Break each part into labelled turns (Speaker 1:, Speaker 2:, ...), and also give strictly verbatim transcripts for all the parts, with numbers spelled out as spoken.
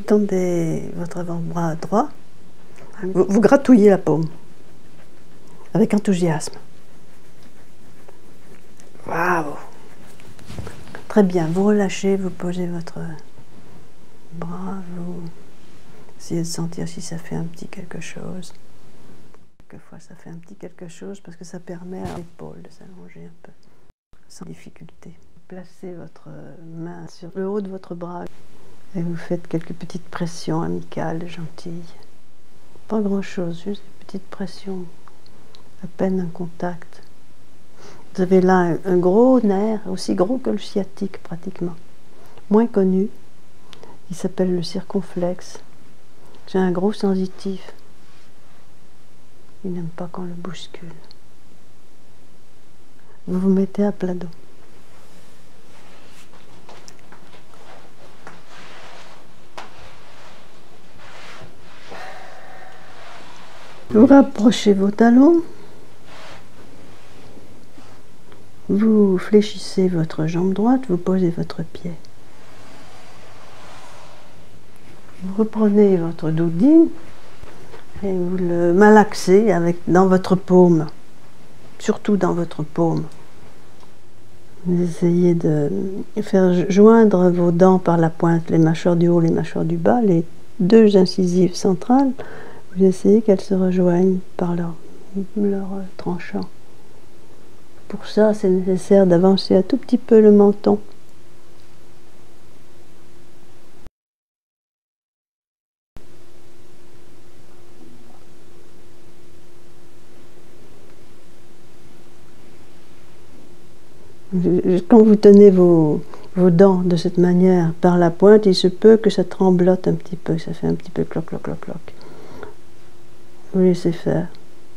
Speaker 1: tendez votre avant-bras droit, vous, vous gratouillez la paume avec enthousiasme. Waouh! Très bien, vous relâchez, vous posez votre bras, vous essayez de sentir si ça fait un petit quelque chose. Quelquefois ça fait un petit quelque chose parce que ça permet à l'épaule de s'allonger un peu, sans difficulté. Placez votre main sur le haut de votre bras et vous faites quelques petites pressions amicales, gentilles. Pas grand chose, juste une petite pression, à peine un contact. Vous avez là un, un gros nerf, aussi gros que le sciatique pratiquement, moins connu. Il s'appelle le circonflexe. C'est un gros sensitif. Il n'aime pas qu'on le bouscule. Vous vous mettez à plat dos. Vous rapprochez vos talons. Vous fléchissez votre jambe droite, vous posez votre pied. Vous reprenez votre doudine et vous le malaxez avec, dans votre paume, surtout dans votre paume. Vous essayez de faire joindre vos dents par la pointe, les mâchoires du haut, les mâchoires du bas, les deux incisives centrales. Vous essayez qu'elles se rejoignent par leur, leur tranchant. Pour ça, c'est nécessaire d'avancer un tout petit peu le menton. Quand vous tenez vos, vos dents de cette manière par la pointe, il se peut que ça tremblote un petit peu, ça fait un petit peu cloc, cloc, cloc, cloc. Vous laissez faire.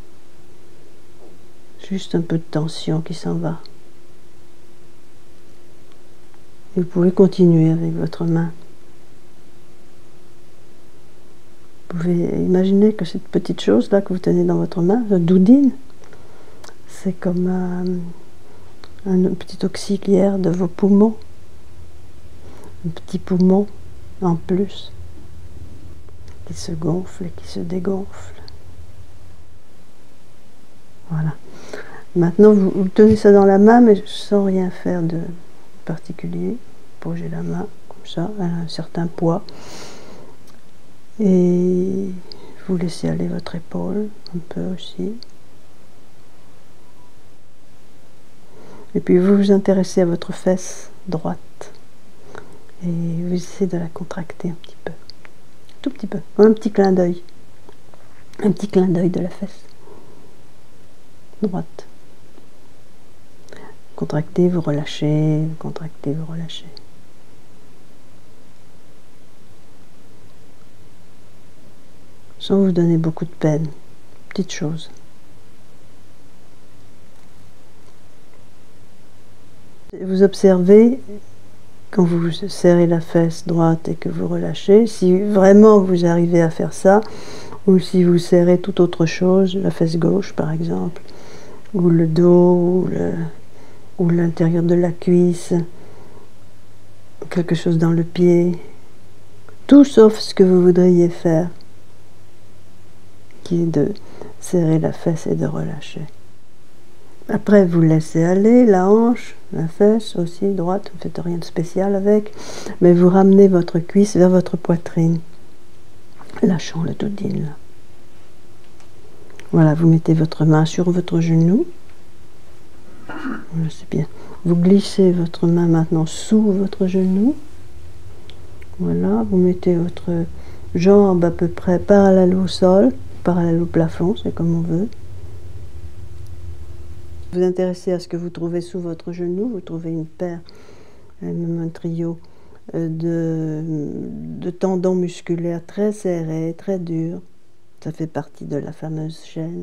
Speaker 1: Juste un peu de tension qui s'en va. Et vous pouvez continuer avec votre main. Vous pouvez imaginer que cette petite chose-là que vous tenez dans votre main, la doudine, c'est comme un, un petit auxiliaire de vos poumons. Un petit poumon en plus, qui se gonfle et qui se dégonfle. Voilà. Maintenant, vous, vous tenez ça dans la main, mais sans rien faire de particulier. Posez la main comme ça, elle a un certain poids. Et vous laissez aller votre épaule, un peu aussi. Et puis vous vous intéressez à votre fesse droite. Et vous essayez de la contracter un petit peu. Tout petit peu, un petit clin d'œil. Un petit clin d'œil de la fesse droite. Contractez, vous relâchez, contractez, vous relâchez. Sans vous donner beaucoup de peine. Petite chose. Vous observez, quand vous serrez la fesse droite et que vous relâchez, si vraiment vous arrivez à faire ça, ou si vous serrez toute autre chose, la fesse gauche par exemple, ou le dos, ou l'intérieur de la cuisse, quelque chose dans le pied, tout sauf ce que vous voudriez faire, qui est de serrer la fesse et de relâcher. Après, vous laissez aller la hanche, la fesse aussi, droite, vous ne faites rien de spécial avec, mais vous ramenez votre cuisse vers votre poitrine, lâchant le doudine. Là. Voilà, vous mettez votre main sur votre genou. Voilà, c'est bien. Vous glissez votre main maintenant sous votre genou. Voilà, vous mettez votre jambe à peu près parallèle au sol, parallèle au plafond, c'est comme on veut. Vous vous intéressez à ce que vous trouvez sous votre genou, vous trouvez une paire, même un trio de, de tendons musculaires très serrés, très durs. Ça fait partie de la fameuse chaîne.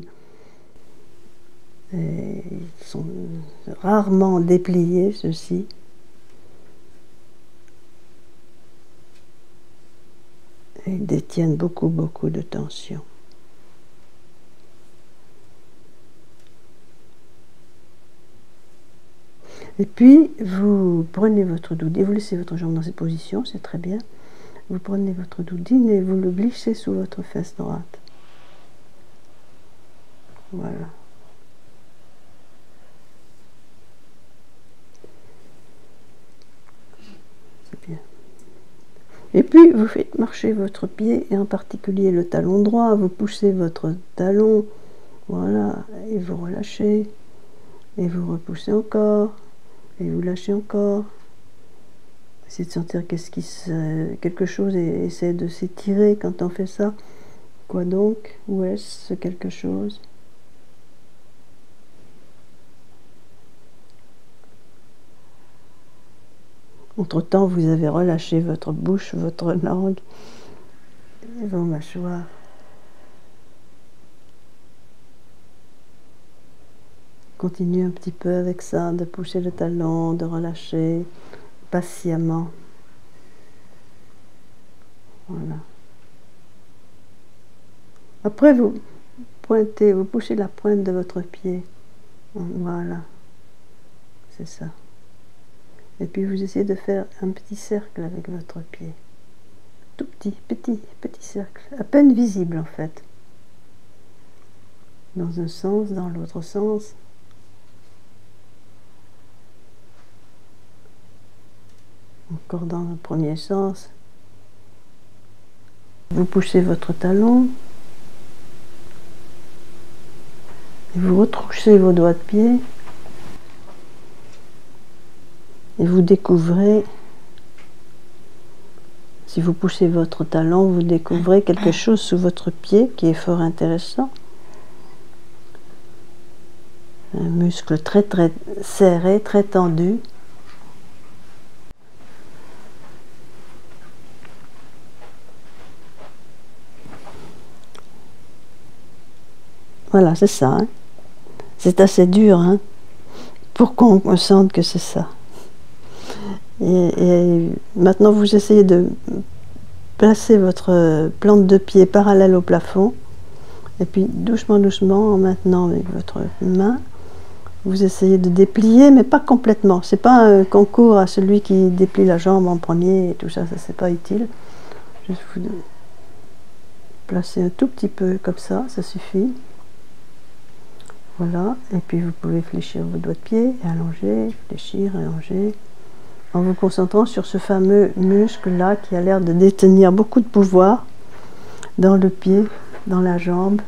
Speaker 1: Et ils sont rarement dépliés, ceux-ci. Et ils détiennent beaucoup, beaucoup de tension. Et puis, vous prenez votre doudine, vous laissez votre jambe dans cette position, c'est très bien. vous prenez votre doudine et vous le glissez sous votre fesse droite. Voilà. C'est bien. Et puis, vous faites marcher votre pied, et en particulier le talon droit. Vous poussez votre talon, voilà, et vous relâchez. Et vous repoussez encore, et vous lâchez encore. Essayez de sentir qu'est-ce qui se, quelque chose et essayez de s'étirer quand on fait ça. Quoi donc? Où est-ce ce quelque chose? Entre-temps, vous avez relâché votre bouche, votre langue et vos mâchoires. Continuez un petit peu avec ça, de pousser le talon, de relâcher patiemment. Voilà. Après, vous pointez, vous poussez la pointe de votre pied. Voilà. C'est ça. Et puis vous essayez de faire un petit cercle avec votre pied. Tout petit, petit, petit cercle. À peine visible en fait. Dans un sens, dans l'autre sens. Encore dans le premier sens. Vous poussez votre talon. Et vous retroussez vos doigts de pied. Et vous découvrez, si vous poussez votre talon, vous découvrez quelque chose sous votre pied qui est fort intéressant. Un muscle très très serré, très tendu. Voilà, c'est ça. Hein. C'est assez dur hein, pour qu'on sente que c'est ça. Et, et maintenant, vous essayez de placer votre plante de pied parallèle au plafond. Et puis, doucement, doucement, en maintenant avec votre main, vous essayez de déplier, mais pas complètement. C'est pas un concours à celui qui déplie la jambe en premier et tout ça, ça c'est pas utile. Juste vous placer un tout petit peu comme ça, ça suffit. Voilà, et puis vous pouvez fléchir vos doigts de pied, et allonger, fléchir, allonger, en vous concentrant sur ce fameux muscle-là qui a l'air de détenir beaucoup de pouvoir dans le pied, dans la jambe.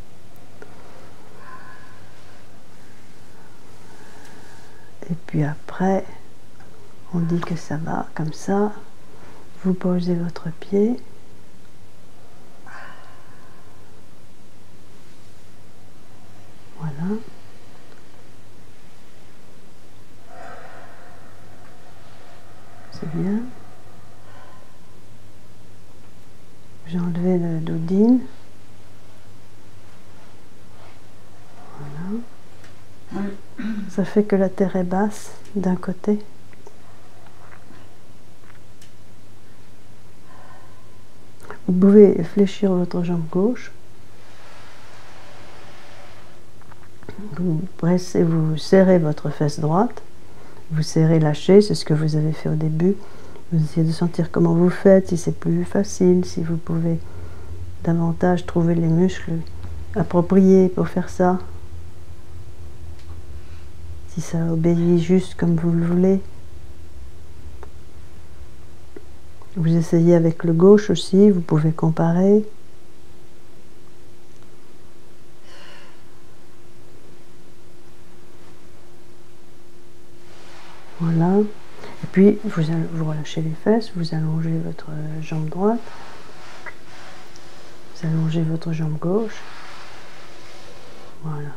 Speaker 1: Et puis après, on dit que ça va, comme ça, vous posez votre pied. Voilà. C'est bien. J'ai enlevé le doudine. Voilà. Ça fait que la terre est basse d'un côté. Vous pouvez fléchir votre jambe gauche. Vous pressez, vous serrez votre fesse droite. Vous serrez, lâchez, c'est ce que vous avez fait au début. Vous essayez de sentir comment vous faites, si c'est plus facile, si vous pouvez davantage trouver les muscles appropriés pour faire ça. Si ça obéit juste comme vous le voulez. Vous essayez avec le gauche aussi, vous pouvez comparer. Voilà. Et puis, vous, vous relâchez les fesses, vous allongez votre jambe droite. Vous allongez votre jambe gauche. Voilà.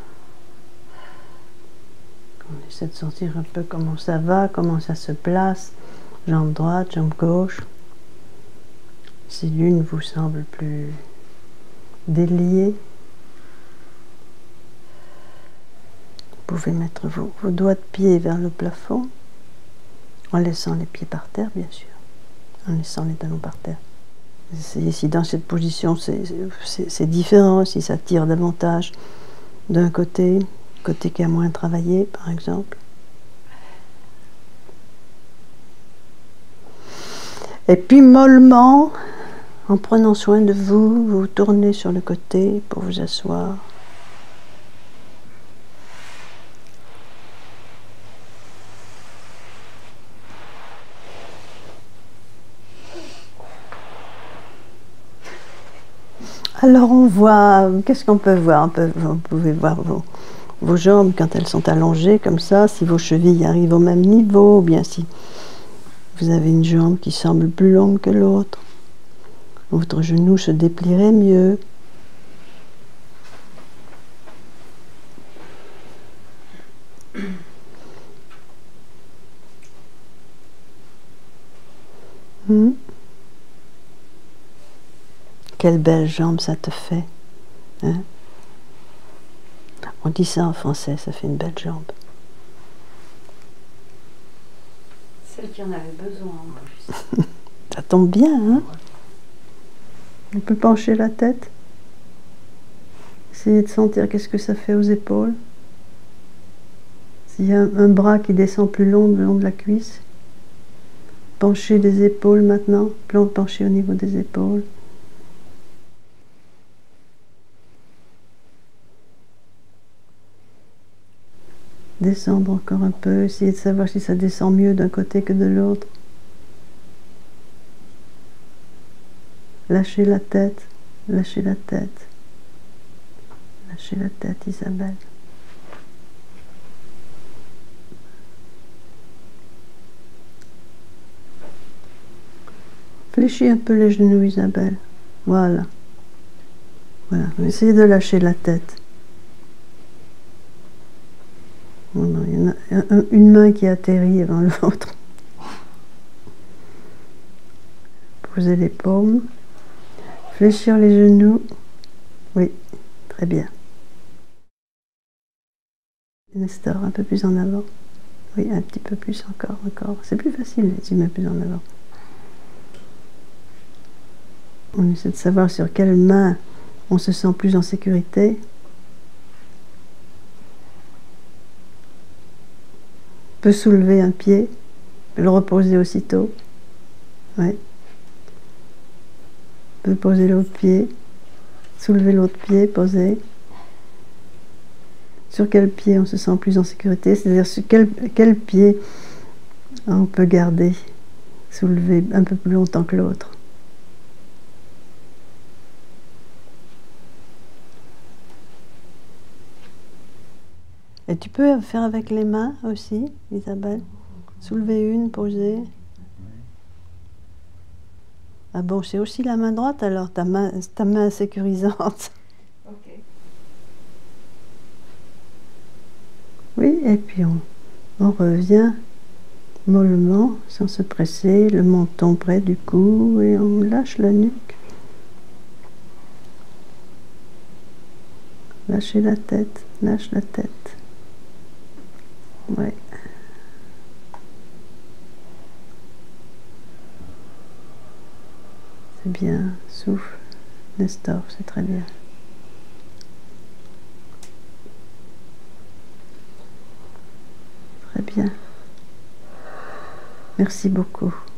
Speaker 1: On essaie de sentir un peu comment ça va, comment ça se place. Jambe droite, jambe gauche. Si l'une vous semble plus déliée, vous pouvez mettre vos, vos doigts de pied vers le plafond, en laissant les pieds par terre, bien sûr, en laissant les talons par terre. Essayez si dans cette position c'est différent, si ça tire davantage d'un côté, côté qui a moins travaillé, par exemple. Et puis mollement, en prenant soin de vous, vous tournez sur le côté pour vous asseoir. Alors on voit, qu'est-ce qu'on peut voir? On peut, vous pouvez voir vos, vos jambes quand elles sont allongées comme ça, si vos chevilles arrivent au même niveau, ou bien si vous avez une jambe qui semble plus longue que l'autre. Votre genou se déplierait mieux. Hmm. Quelle belle jambe ça te fait, hein? On dit ça en français, ça fait une belle jambe.
Speaker 2: Celle qui en avait besoin en plus.
Speaker 1: Ça tombe bien, hein? On peut pencher la tête. Essayez de sentir qu'est-ce que ça fait aux épaules. S'il y a un, un bras qui descend plus long le long de la cuisse. Penchez les épaules maintenant. Penchez au niveau des épaules. Descendre encore un peu. Essayez de savoir si ça descend mieux d'un côté que de l'autre. Lâchez la tête. Lâchez la tête. Lâchez la tête, Isabelle. Fléchis un peu les genoux, Isabelle. Voilà. Voilà. Essayez de lâcher la tête. Voilà. Il y en a une main qui atterrit avant l'autre. Posez les paumes. Fléchir les genoux. Oui, très bien. Nestor, un peu plus en avant. Oui, un petit peu plus encore, encore. C'est plus facile si tu mets plus en avant. On essaie de savoir sur quelle main on se sent plus en sécurité. On peut soulever un pied, le reposer aussitôt. Oui. On peut poser l'autre pied, soulever l'autre pied, poser. Sur quel pied on se sent plus en sécurité, c'est-à-dire sur quel, quel pied on peut garder, soulever un peu plus longtemps que l'autre. Et tu peux faire avec les mains aussi, Isabelle. Soulever une, poser. Ah bon, c'est aussi la main droite alors, ta main, ta main sécurisante.
Speaker 2: Ok.
Speaker 1: Oui, et puis on, on revient mollement, sans se presser, le menton près du cou, et on lâche la nuque. Lâchez la tête, lâche la tête. Ouais. C'est bien, souffle, Nestor, c'est très bien. Très bien. Merci beaucoup.